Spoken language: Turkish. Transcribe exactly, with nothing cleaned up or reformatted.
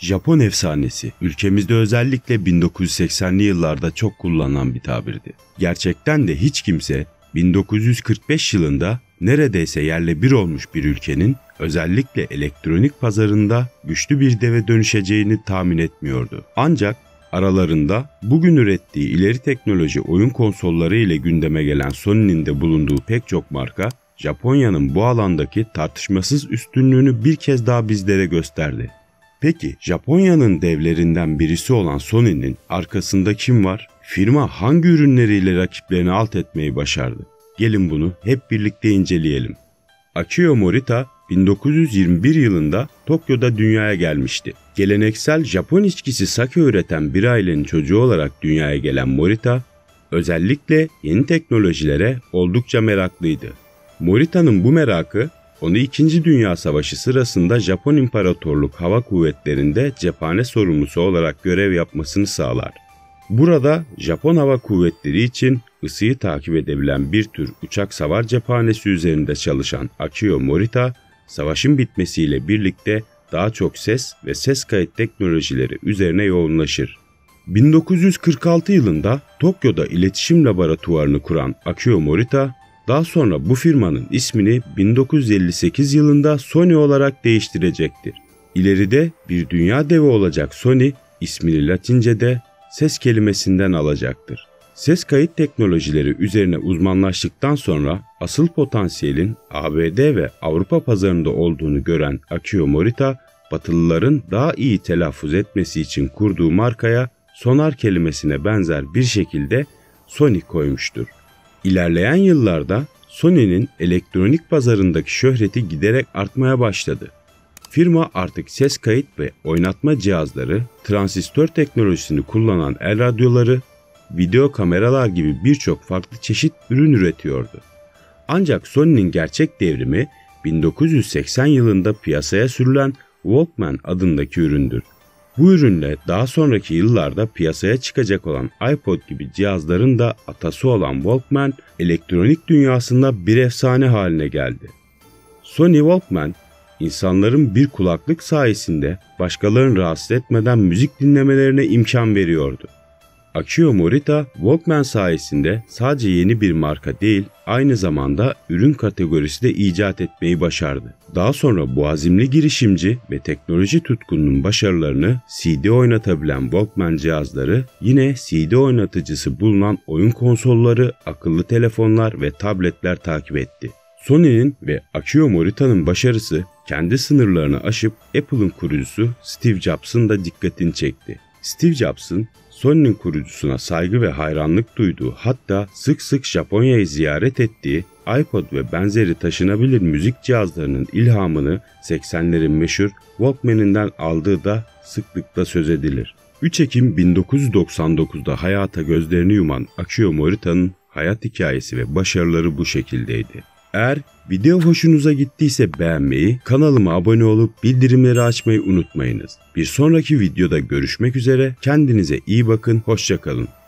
Japon efsanesi, ülkemizde özellikle bin dokuz yüz seksenli yıllarda çok kullanılan bir tabirdi. Gerçekten de hiç kimse bin dokuz yüz kırk beş yılında neredeyse yerle bir olmuş bir ülkenin özellikle elektronik pazarında güçlü bir deve dönüşeceğini tahmin etmiyordu. Ancak aralarında bugün ürettiği ileri teknoloji oyun konsolları ile gündeme gelen Sony'nin de bulunduğu pek çok marka, Japonya'nın bu alandaki tartışmasız üstünlüğünü bir kez daha bizlere gösterdi. Peki Japonya'nın devlerinden birisi olan Sony'nin arkasında kim var? Firma hangi ürünleriyle rakiplerini alt etmeyi başardı? Gelin bunu hep birlikte inceleyelim. Akio Morita bin dokuz yüz yirmi bir yılında Tokyo'da dünyaya gelmişti. Geleneksel Japon içkisi sake üreten bir ailenin çocuğu olarak dünyaya gelen Morita, özellikle yeni teknolojilere oldukça meraklıydı. Morita'nın bu merakı, onu İkinci Dünya Savaşı sırasında Japon İmparatorluk Hava Kuvvetleri'nde cephane sorumlusu olarak görev yapmasını sağlar. Burada Japon Hava Kuvvetleri için ısıyı takip edebilen bir tür uçak savar cephanesi üzerinde çalışan Akio Morita, savaşın bitmesiyle birlikte daha çok ses ve ses kayıt teknolojileri üzerine yoğunlaşır. bin dokuz yüz kırk altı yılında Tokyo'da iletişim laboratuvarını kuran Akio Morita, daha sonra bu firmanın ismini bin dokuz yüz elli sekiz yılında Sony olarak değiştirecektir. İleride bir dünya devi olacak Sony, ismini Latince'de ses kelimesinden alacaktır. Ses kayıt teknolojileri üzerine uzmanlaştıktan sonra asıl potansiyelin A B D ve Avrupa pazarında olduğunu gören Akio Morita, Batılıların daha iyi telaffuz etmesi için kurduğu markaya sonar kelimesine benzer bir şekilde Sony koymuştur. İlerleyen yıllarda Sony'nin elektronik pazarındaki şöhreti giderek artmaya başladı. Firma artık ses kayıt ve oynatma cihazları, transistör teknolojisini kullanan el radyoları, video kameralar gibi birçok farklı çeşit ürün üretiyordu. Ancak Sony'nin gerçek devrimi bin dokuz yüz seksen yılında piyasaya sürülen Walkman adındaki üründür. Bu ürünle daha sonraki yıllarda piyasaya çıkacak olan iPod gibi cihazların da atası olan Walkman, elektronik dünyasında bir efsane haline geldi. Sony Walkman, insanların bir kulaklık sayesinde başkalarını rahatsız etmeden müzik dinlemelerine imkan veriyordu. Akio Morita, Walkman sayesinde sadece yeni bir marka değil, aynı zamanda ürün kategorisi de icat etmeyi başardı. Daha sonra bu azimli girişimci ve teknoloji tutkununun başarılarını C D oynatabilen Walkman cihazları, yine C D oynatıcısı bulunan oyun konsolları, akıllı telefonlar ve tabletler takip etti. Sony'nin ve Akio Morita'nın başarısı kendi sınırlarını aşıp Apple'ın kurucusu Steve Jobs'ın da dikkatini çekti. Steve Jobs'ın Sony'nin kurucusuna saygı ve hayranlık duyduğu, hatta sık sık Japonya'yı ziyaret ettiği iPod ve benzeri taşınabilir müzik cihazlarının ilhamını seksenlerin meşhur Walkman'inden aldığı da sıklıkla söz edilir. üç Ekim bin dokuz yüz doksan dokuzda hayata gözlerini yuman Akio Morita'nın hayat hikayesi ve başarıları bu şekildeydi. Eğer video hoşunuza gittiyse beğenmeyi, kanalıma abone olup bildirimleri açmayı unutmayınız. Bir sonraki videoda görüşmek üzere, kendinize iyi bakın, hoşça kalın.